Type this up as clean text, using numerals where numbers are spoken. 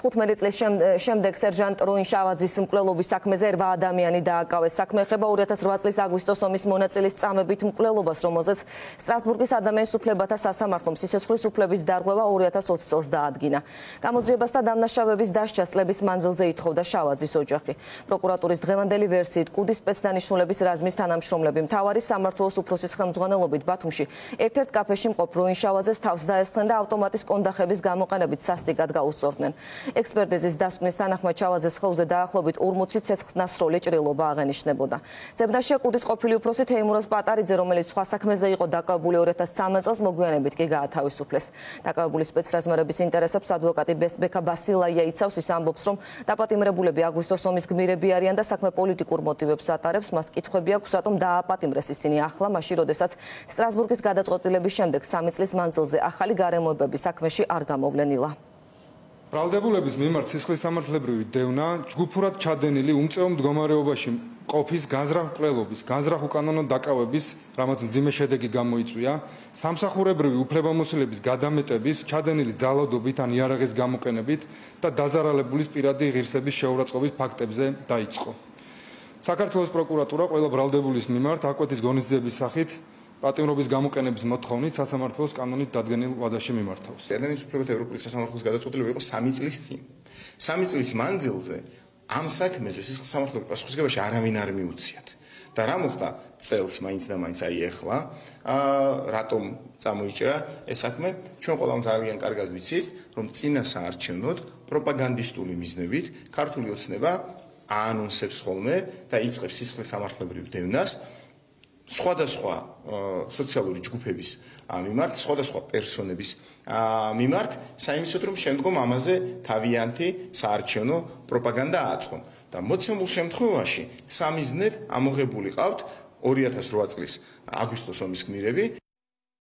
15 წლის შემდეგ სერჟანტ როინ შავაძის მკვლელობის საქმეზე 8 ადამიანი დააკავეს. საქმე ეხება 2008 წლის აგვისტოს ომის მონაწილის წამებით მკვლელობას, რომელზეც სტრასბურგის ადამიანის უფლებათა სასამართლომ სიცოცხლის უფლების დარღვევა 2020 წელს დაადგინა. გამოძიებას და დამნაშავების დასჯას წლების მანძილზე ითხოვდა შავაძის ოჯახი. პროკურატურის დღევანდელი ვერსიით კუდის სპეცდანიშნულების რაზმის თანამშრომლები მთავარი სამმართველოს უფროსის ხელმძღვანელობით ბათუმში ერთ-ერთ კაფეში მყოფ როინ შავაძეს თავს დაესხნენ და ავტომატის კონდახების გამოყენებით სასტიკად გაუწორდნენ. ექსპერტიზის დასკვნის თანახმად შავაძეს ხეზე დაახლოებით 40 ცეცხლსნასროლი ჭრილობა აღენიშნებოდა. ძებნაშია კუდის ყოფილი უფროსი თეიმურაზ პატარიძე, რომელიც სხვა საქმეზე იყო დაკავებული 2013 წელს, მოგვიანებით კი გაათავისუფლეს. დაკავებული სპეცრაზმერების ინტერესებს ადვოკატი ბექა ბასილაია იცავს. ის ამბობს, რომ დაპატიმრებულები აგვისტოს ომის გმირები არიან და საქმე პოლიტიკურ მოტივებს ატარებს. მას კითხვები აქვს, რატომ დააპატიმრეს ისინი ახლა, მაშინ როდესაც სტრასბურგის გადაწყვეტილების შემდეგ 3 წლის მანძილზე ახალი გარემოებები საქმეში არ გამოვლენილა. ბრალდებულების მიმართ სისხლისამართლებრივი დევნა ჯგუფურად ჩადენილი უმწეო მდგომარეობაში ყოფის განზრახ მკვლელობის, განზრახ უკანონო დაკავების, რამაც მძიმე შედეგი გამოიწვია, სამსახურებრივი უფლებამოსილების გადამეტების, ჩადენილი ძალადობით ან იარაღის გამოყენებით და დაზარალებულის პირადი ღირსების შეურაცხყოფის ფაქტებზე დაიწყო. საქართველოს პროკურატურა ყველა ბრალდებულის მიმართ აკვეთის ღონისძიების სახით პატიმრობის გამოყენების მოთხოვნით სასამართლოს კანონით დადგენილ ვადაში მიმართავს. ადამიანის უფლებათა ევროპის სასამართლოს გადაწყვეტილება იყო 3 წლის წინ. 3 წლის მანძილზე ამ საქმეზე სისხლისამართლეობის პასუხისგებაში არავინ არ მიუციათ. და რა მოხდა წელს მაინც და მაინც აი ახლა რატომ წამოიჭრა ეს საქმე? ჩვენ ყველამ ძალიან კარგად ვიცით, რომ წინა საარჩევნოდ პროპაგანდისტული მიზნებით ქართული ოცნება აანონსებს ხოლმე და იწყებს სისხლისამართლებრივ დევნას სხვადასხვა სოციალური ჯგუფების მიმართ, სხვადასხვა პერსონების მიმართ, საიმისოდ რომ შემდგომ ამაზე თავიანთი საარჩევნო პროპაგანდა ააწყონ. და მოცემულ შემთხვევაში სამიზნედ ამოღებული ყავთ 2008 წლის აგვისტოს ომის გმირები.